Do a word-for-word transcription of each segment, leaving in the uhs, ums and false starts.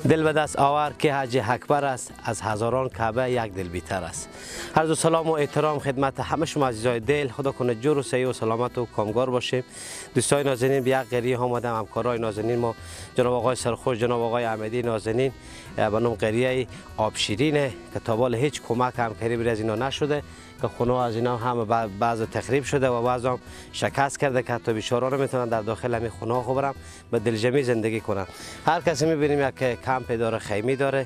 دل به دست آور که حج اکبر است، از هزاران کعبه یک دل بیتر است. عرض سلام و احترام خدمت همه شما عزیزای دل. خدا کنه جور و صحیح و سلامت و کامگار باشیم. دوستای نازنین، به یک قریه آمدم. همکارای نازنین ما جناب آقای سرخوش، جناب آقای احمدی نازنین، به نام قریه آبشیرینه که تا حالا هیچ کمک همکاری بر از اینا نشده، که خونه از اینا هم بعض تخریب شده و بعض هم شکست کرده که حتی بیچارا نمیتونن در داخل همین خونه ها برن به دلجمی زندگی کنن. هر کسی میبینیم یک کمپ داره، خیمی داره.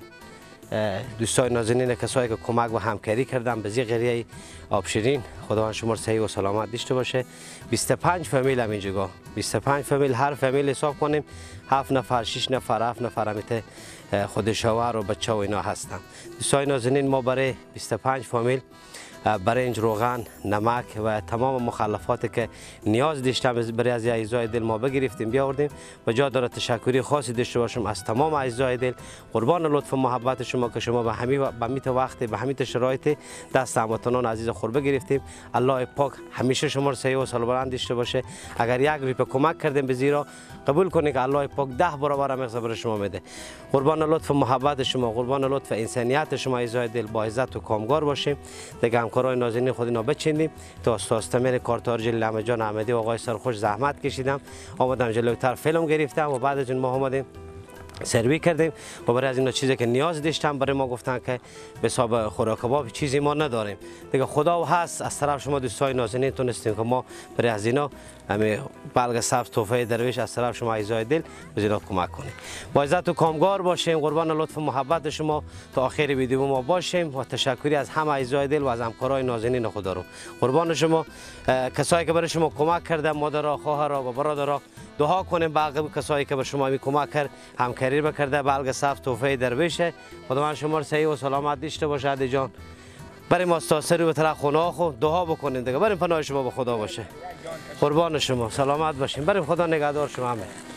دوستای نازنین، کسایی که کمک و همکاری کردن به زی قریه آبشیرین، خداوند شما صحیح و سلامت داشته باشه. بیست و پنج فامیل هم اینجا، بیست و پنج فامیل، هر فامیل حساب کنیم هفت نفر، شش نفر، هفت نفر همیته خود شوهر و بچه و اینا هستن. دوستای نازنین، ما برای بیست و پنج فامیل برنج، روغن، نمک و تمام مخلفاتی که نیاز داشتم برای از عزیزای دل ما بگرفتیم بیاوردیم. و جا داره تشکری خاصی داشته باشم از تمام عزیزای دل. قربان لطف و محبت شما که شما به همین به همین وقت به همین شرایط دست هموطنان عزیز خور بگرفتیم. الله پاک همیشه شما رو صحیح و سلامت داشته باشه. اگر یک روپیه کمک کردیم به زیرا، قبول کنید که الله پاک ده برابر هم برای شما میده. قربان لطف و محبت شما، قربان لطف انسانیت شما عزیزای دل، با عزت و کامگار باشیم. دیگه همکارای نازنین خود اینا بچینیم تا استاستمر کارتار جلال جان احمدی و آقای سرخوش زحمت کشیدم، آمدم جلوتر فیلم گرفتم و بعد از اون ما آمدیم سروی کردیم و برای از اینا چیزی که نیاز داشتم برای ما گفتن که به حساب خوراک کباب چیزی ما نداریم. دیگه خدا و هست از طرف شما دوستای نازنین تونستیم که ما برای از اینا همه بلگ سبز تحفه درویش از طرف شما عزیزای دل به اینا کمک کنیم. با عزت و کامگار باشیم. قربان لطف و محبت شما تا آخر ویدیو ما باشیم و تشکری از همه عزیزای دل و از همکارای نازنین خدا رو. قربان شما کسایی که برای شما کمک کردن، مادرها، خواهرها و برادرها، دعا کنیم باقی کسایی که به شما می کمک کرد همکاری بکرده بلگ سبز تحفه درویشه. خداوند شما رو صحیح و سلامت داشته باشه. علی جان بریم استاسری به طرف خونه خو دعا بکنیم دیگه. بریم پناه شما به خدا باشه. قربان شما سلامت باشین. بریم خدا نگهدار شما همه.